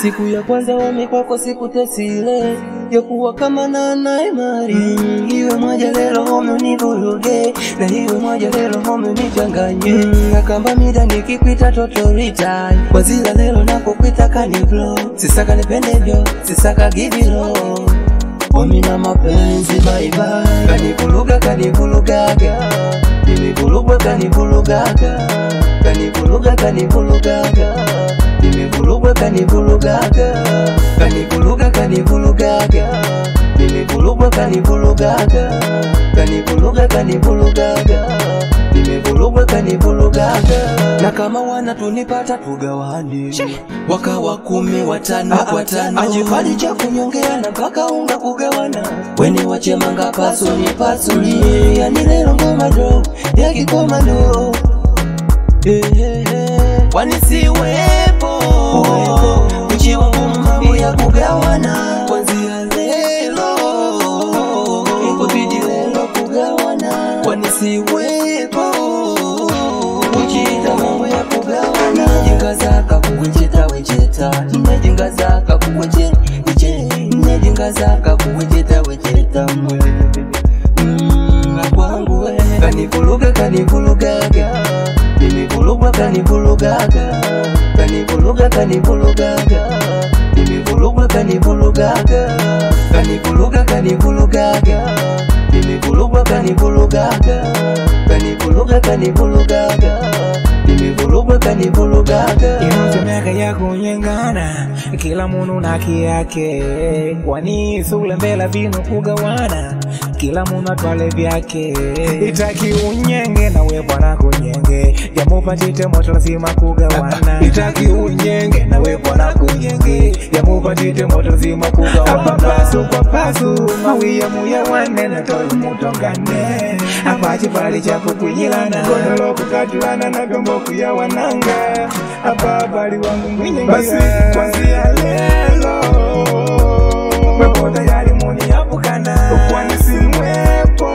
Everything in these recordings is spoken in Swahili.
Siku ya kwanza wamekwako siku tesile ya kuwa kama na naimari. Iwe moja lelo home univuruge, na iwe moja lelo home unichanganye. Nakamba mida nikikuita totorita, kwa zila lelo nakukuita kaniblo. Sisaka nipendevyo, sisaka giviro. Omina mapenzi bye bye. Kanivuluga kanivulugaga, nimevulugwa kanivulugaga. Kanivuluga kanivulugaga, nimevulugwa kanivulugaga. Kanivuluga kanivulugaga, nimevulugwa kanivulugaga. Kanivuluga kanivulugaga, nimevulugwa kanivulugaga. Na kama wana tunipata tugawane, wakawa 10 watano kwa tano. Ajifali cha kunyongea na mpaka unga kugawana. Weni wache manga pasuni pasuni, yani lelo ngoma do ya kikomando. Wanisiwepo uchi wangu mambo ya kugawana. Kwanzia lelo ikubidi lelo kugawana. Wanisiwepo uchi mambo ya kugawana. Nejingazaka kuwenjeta wenjeta, nejingazaka kuwenjeta nejingazaka kuwenjeta wenjeta mwe. Kwangu we kanivuluga kanivulugaga, nimevulugwa kanivulugaga. Kanivuluga kanivulugaga, nimevulugwa kanivulugaga. Kanivuluga kanivulugaga, nimevulugwa kanivulugaga. Kanivuluga kanivulugaga, nimevulugwa kanivulugaga. Inozomeka ya kunyengana, kila munu na kiyake. Kwani sule mbela vinu kugawana, kila munu atwale vyake. Itaki unyenge na we bwana kunyenge, jamupa tite moto lazima kugawana. Itaki unyenge na we bwana kunyenge, jamupa tite moto lazima kugawana. Hapa pasu kwa pasu, mawia muya wane na tolu mutongane. Hapa chipali chapu kunyilana, kodolo kukatilana na gombo kuya wananga. Hapa bali wangu mwenye basi kwanzia lelo, wepo tayari muni yapukana. Kwani simwepo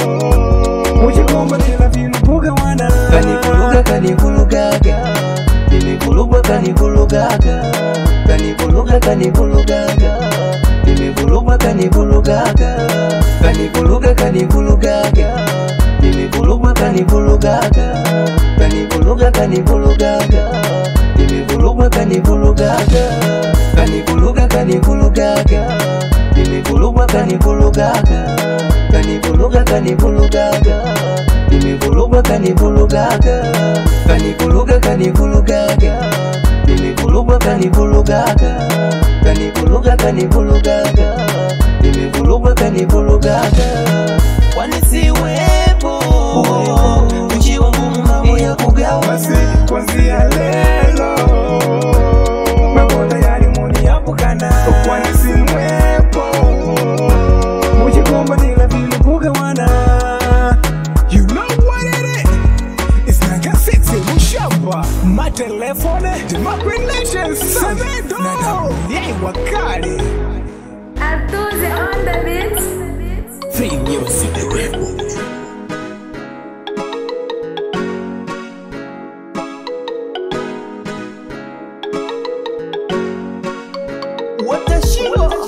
uchikomba tila vinu kugawana. Kanivuluga kanivulugaga, nimevulugwa kanivulugaga. Kanivuluga kanivulugaga, nimevulugwa kanivulugaga. Kanivuluga kanivulugaga, nimevulugwa kanivulugaga. Kanivuluga kanivulugaga, nimevulugwa kanivulugaga. Kanivuluga kanivulugaga, nimevulugwa kanivulugaga. Kanivuluga kanivulugaga, nimevulugwa kanivulugaga. Kanivuluga kanivulugaga, nimevulugwa kanivulugaga. Kanivuluga kanivulugaga, nimevulugwa kanivulugaga. Wanisiwepo uchi wangu mambo ya kugawa. Basi kwanzia lelo, wepo tayari muni yapukana. Kwani simwepo uchikomba tila vinu kugawana. You know what it is? It's Nanga Si6 Mshamba. My telephone, my relations, Samedo. Yay, wakali. Artuzia on the beat. Free music, the rebel. What the shit?